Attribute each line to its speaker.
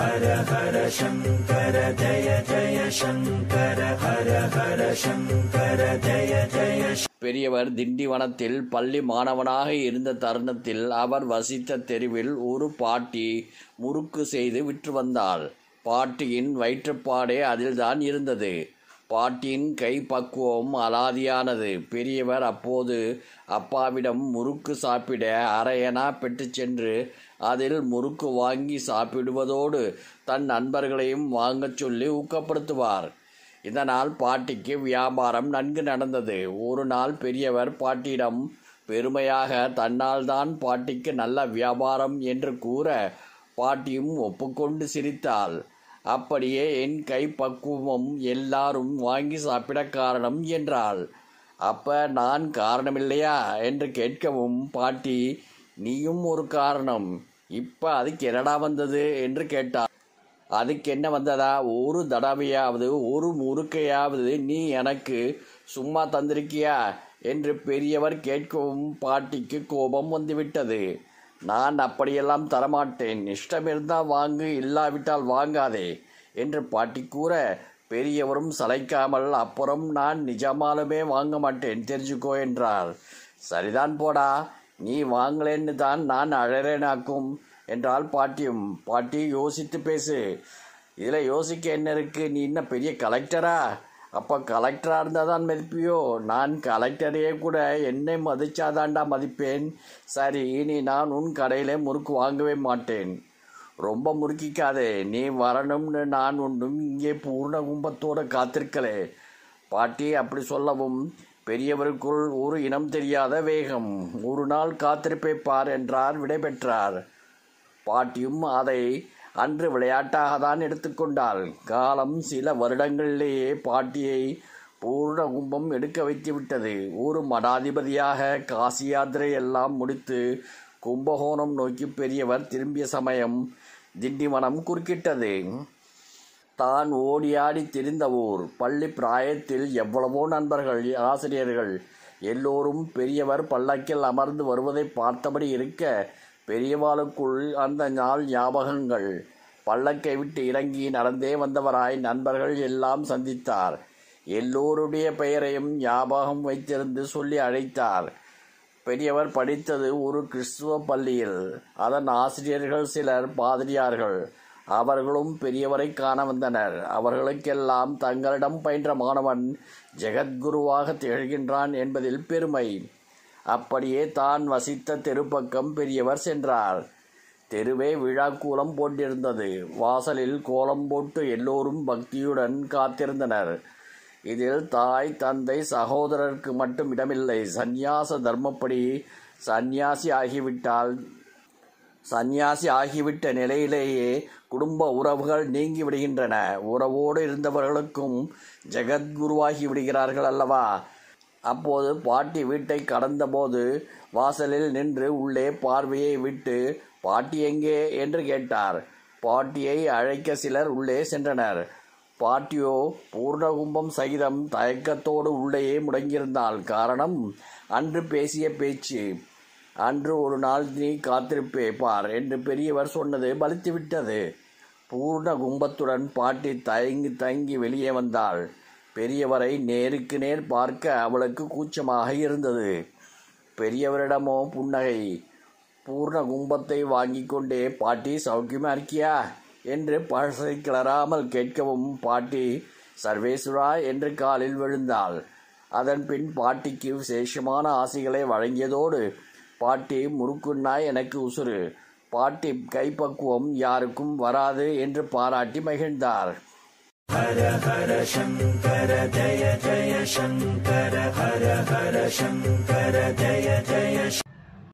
Speaker 1: ஹர ஹர சங்கர ஜய ஜய சங்கர ஹர ஹர சங்கர ஜய ஜய. பெரியவர் திண்டிவனத்தில் பள்ளி மாணவனாக இருந்த தருணத்தில் அவர் வசித்த தெருவில் ஒரு பாட்டி முறுக்கு செய்து விற்று வந்தாள். பாட்டியின் வயிற்றுப்பாடே அதில்தான் இருந்தது. பாட்டியின் கை பக்குவம் அலாதியானது. பெரியவர் அப்போது அப்பாவிடம் முறுக்கு சாப்பிட அரையனா பெற்று சென்று அதில் முறுக்கு வாங்கி சாப்பிடுவதோடு தன் நண்பர்களையும் வாங்கச் சொல்லி ஊக்கப்படுத்துவார். இதனால் பாட்டிக்கு வியாபாரம் நன்கு நடந்தது. ஒரு நாள் பெரியவர் பாட்டியிடம் பெருமையாக தன்னால் தான் பாட்டிக்கு நல்ல வியாபாரம் என்று கூற பாட்டியும் ஒப்புக்கொண்டு சிரித்தாள். அப்படியே என் கை பக்குவம் எல்லாரும் வாங்கி சாப்பிட காரணம் என்றாள். அப்ப நான் காரணமில்லையா என்று கேட்கவும் பாட்டி நீயும் ஒரு காரணம், இப்ப அதுக்கு என்னடா வந்தது என்று கேட்டாள். அதுக்கு என்ன வந்ததா, ஒரு தடவையாவது ஒரு முறுக்கையாவது நீ எனக்கு சும்மா தந்திருக்கியா என்று பெரியவர் கேட்கவும் பாட்டிக்கு கோபம் வந்துவிட்டது. நான் அப்படியெல்லாம் தரமாட்டேன், இஷ்டமிருந்தால் வாங்கு, இல்லாவிட்டால் வாங்காதே என்று பாட்டி கூற பெரியவரும் சளைக்காமல் அப்புறம் நான் நிஜமாலுமே வாங்க மாட்டேன் தெரிஞ்சுக்கோ என்றார். சரிதான் போடா, நீ வாங்கலேன்னு தான் நான் அழறேனாக்கும் என்றால் பாட்டியும். பாட்டி யோசித்து பேசு, இதில் யோசிக்க என்ன இருக்கு, நீ இன்னும் பெரிய கலெக்டரா? அப்போ கலெக்டராக இருந்தால் தான் மதிப்பியோ? நான் கலெக்டரையே கூட என்னை மதிச்சாதாண்டா மதிப்பேன். சரி, இனி நான் உன் கடையில் முறுக்கு வாங்கவே மாட்டேன். ரொம்ப முறுக்கிக்காதே, நீ வரணும்னு நான் ஒன்றும் இங்கே பூர்ண கும்பத்தோடு காத்திருக்கலே. பாட்டி அப்படி சொல்லவும் பெரியவருக்குள் ஒரு இனம் தெரியாத வேகம். ஒரு நாள் காத்திருப்பை பார் என்றார். விடைபெற்றார். பாட்டியும் அதை அன்று விளையாட்டாக தான் எடுத்துக்கொண்டாள். காலம் சில வருடங்களிலேயே பாட்டியை பூர்ண கும்பம் எடுக்க வைத்து விட்டது. ஒரு மடாதிபதியாக காசி யாத்திரை எல்லாம் முடித்து கும்பகோணம் நோக்கி பெரியவர் திரும்பிய சமயம் திண்டிவனம் குறுக்கிட்டது. தான் ஓடியாடி திரிந்த ஊர். பள்ளி பிராயத்தில் எவ்வளவோ நண்பர்கள், ஆசிரியர்கள் எல்லோரும் பெரியவர் பல்லக்கில் அமர்ந்து வருவதை பார்த்தபடி இருக்க பெரியவாளுக்குள் அந்த நாள் ஞாபகங்கள். பல்லக்கை விட்டு இறங்கி நடந்தே வந்தவராய் நண்பர்கள் எல்லாம் சந்தித்தார். எல்லோருடைய பெயரையும் ஞாபகம் வைத்திருந்து சொல்லி அழைத்தார். பெரியவர் படித்தது ஒரு கிறிஸ்துவ பள்ளியில். அதன் ஆசிரியர்கள் சிலர் பாதிரியார்கள். அவர்களும் பெரியவரை காண வந்தனர். அவர்களுக்கெல்லாம் தங்களிடம் பயின்ற மாணவன் ஜெகத்குருவாக திகழ்கின்றான் என்பதில் பெருமை. அப்படியே தான் வசித்த தெருப்பக்கம் பெரியவர் சென்றார். தெருவே விழாக்கூலம் போட்டிருந்தது. வாசலில் கோலம் போட்டு எல்லோரும் பக்தியுடன் காத்திருந்தனர். இதில் தாய், தந்தை, சகோதரருக்கு மட்டும் இடமில்லை. சந்நியாச தர்மப்படி சந்நியாசி ஆகிவிட்ட நிலையிலேயே குடும்ப உறவுகள் நீங்கி விடுகின்றன. உறவோடு இருந்தவர்களுக்கும் ஜெகத்குருவாகி விடுகிறார்கள் அல்லவா? அப்போது பாட்டி வீட்டை கடந்தபோது வாசலில் நின்று உள்ளே பார்வையை விட்டு பாட்டி எங்கே என்று கேட்டார். பாட்டியை அழைக்க சிலர் உள்ளே சென்றனர். பாட்டியோ பூர்ணகும்பம் சகிதம் தயக்கத்தோடு உள்ளேயே முடங்கியிருந்தாள். காரணம், அன்று பேசிய பேச்சு. அன்று ஒரு நாள் நீ காத்திருப்பே பார் என்று பெரியவர் சொன்னது பலித்துவிட்டது. பூர்ண கும்பத்துடன் பாட்டி தயங்கி வெளியே வந்தாள். பெரியவரை நேருக்கு நேர் பார்க்க அவளுக்கு கூச்சமாக இருந்தது. பெரியவரிடமோ புன்னகை. பூர்ண கும்பத்தை வாங்கி கொண்டே பாட்டி சௌக்கியமா இருக்கியா என்று பழசை கிளறாமல் கேட்கவும் பாட்டி சர்வேஸ்வரா என்று காலில் விழுந்தாள். அதன் பின் பாட்டிக்கு விசேஷமான ஆசைகளை வழங்கியதோடு பாட்டி முறுக்குன்னாய் எனக்கு உசுறு, பாட்டி கைப்பக்குவம் யாருக்கும் வராது என்று பாராட்டி மகிழ்ந்தார். ஹர ஹர சங்கர ஜய ஜய சங்கர ஹர ஹர சங்கர ஜய ஜய